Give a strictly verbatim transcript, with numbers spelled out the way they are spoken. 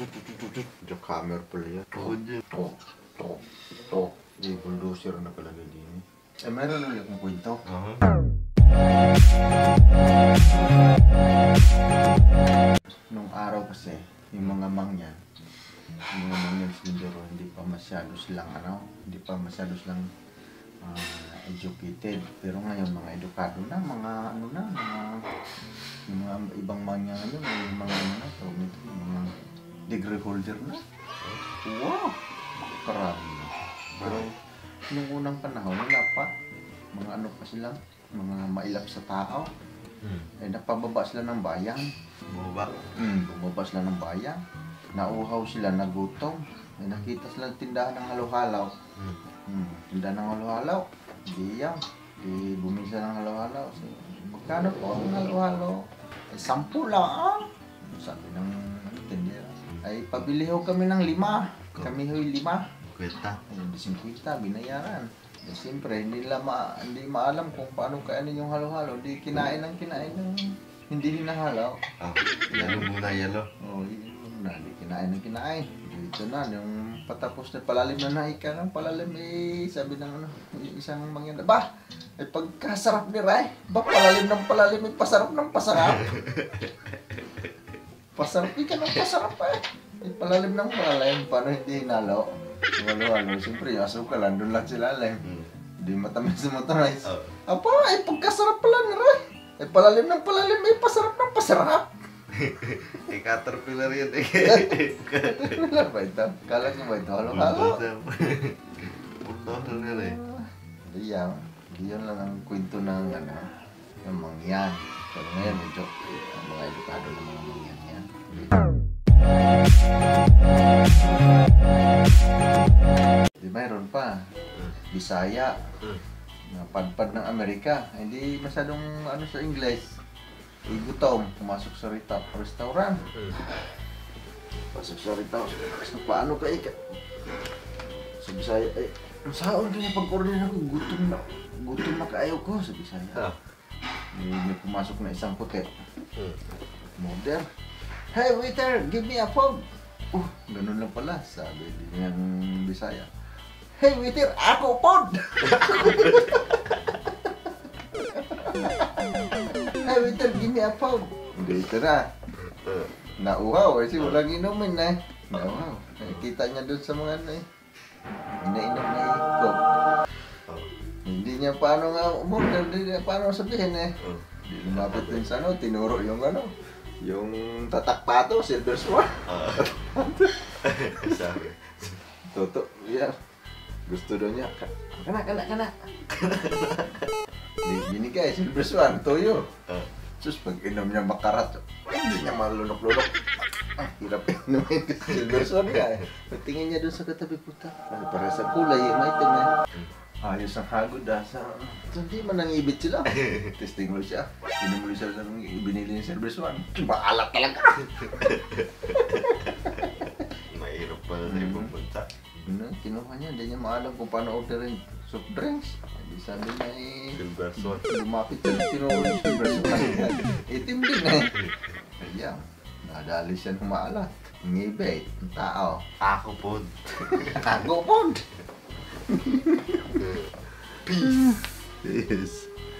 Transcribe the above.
Diyo camera pala yan. Oo dyan. To, to, to. Di, bulldozer na palagay din. Eh, meron ulit akong kwento. Aha. Nung araw kasi, yung mga mangyan, yung mga mangyan sa Mindoro, hindi pa masyado silang, ano, hindi pa masyado silang uh, educated. Pero ngayon, mga edukado na, mga, ano na, mga, yung mga ibang mangyan ngayon, yung mga, ano, tawag nito, yung mga degree holder na. Wow! Karami na. Pero, nung unang panahon, wala pa. Mga ano pa sila, mga mailap sa tao. Hmm. Eh, napababa sila ng bayan. Bumaba. Hmm, bumaba sila ng bayan. Nauhaw sila, nagutom. Eh, nakita sila ng tindahan ng halo-halaw. Hmm. Hmm, tindahan ng halo-halaw. Di yan. Di bumili sila ng halo-halaw. So, magkano po ang halo-halaw? Eh, sampu lang ah. Sabi ng ano, tindera. Ay, pabili ho kami ng lima. Kami ho'y lima. Kwenta. Ayun, disingkwita, binayaran. Eh, siyempre, hindi nila ma hindi maalam kung paano kainin yung halo-halo. Hindi kinain ng kinain ng hindi hinahalaw. Ah, yalo muna, yalo. Oh, yun na, hindi kinain ng kinain. Dito na, yung patapos na palalim na naika ng palalim, eh, sabi ng ano, yung isang mangyan, ba, eh, pagkasarap ni Ray, ba, palalim ng palalim, eh, pasarap ng pasarap. Pasarap ka ng pasarap eh. Eh, palalim ng palalim, paano hindi hinalo? Halo-halo, siyempre, yung asukal, andun lang sila lang. Hmm. Hindi matamis na matamis. Oh. Apa, eh, pagkasarap pala ni Ray. Eh, palalim ng palalim, eh, pasarap ng pasarap. Eh, caterpillar yun eh. Wala ba ito? Kala ko ba ito? Halo-halo? Bulldozer yun eh. Hindi yan. Hindi yan lang ang kwento ng ano, ng mangyan. Pero ngayon, medyo eh, ang mga edukado ng mga mangyan yan. Di mayroon pa. Bisaya. Na padpad ng Amerika. Hindi masyadong ano sa English. Igutom. Pumasok sa rita, restaurant. Pasok sa rita. So, paano ka ika? Sa Bisaya, eh, saan kaya pag-order ako? Gutom na. Gutom na kaayaw ko sa Bisaya. Ah. May, may pumasok na isang puti. Hmm. Model. Hey waiter, give me a phone. Uh, ganun lang pala, sabi din ng Bisaya. Hey waiter, ako pod! Hey waiter, give me a phone. Waiter na. Nauhaw, kasi walang inumin na eh. Nauhaw. Kita niya doon sa mga ano eh. Ina-inom na eh. Coke. Hindi niya paano nga umorder, hindi niya paano sabihin eh. Hindi lumapit din sa ano, tinuro yung ano. Yung tatak pato, silver swan. Sabi. Toto, yeah. Gusto daw niya, kana, kana, kana. Binigay, silver swan, toyo. Sus, pag inom niya makarat, hindi niya malunok-lunok. Ah, hirap inumin kasi silver swan ka eh. Pagtingin niya dun sa katabi puta. Para sa kulay, may itim eh. Ayos ang hagod ah. Sa... Hindi man nangibit sila. Testing mo siya. Pinumuli siya sa binili niya silver swan. Maalat talaga. Mahirap pala na ibang punta. Ano, kinuha niya. Hindi niya maalam kung paano orderin soft drinks. Hindi sabi niya eh. Silver swan. Lumapit siya. Tinuro niya silver swan. Itim din eh. Kaya, nadali siya ng maalat. Ngibit. Ang tao. Ako pod. Ako pod. Peace. Yes.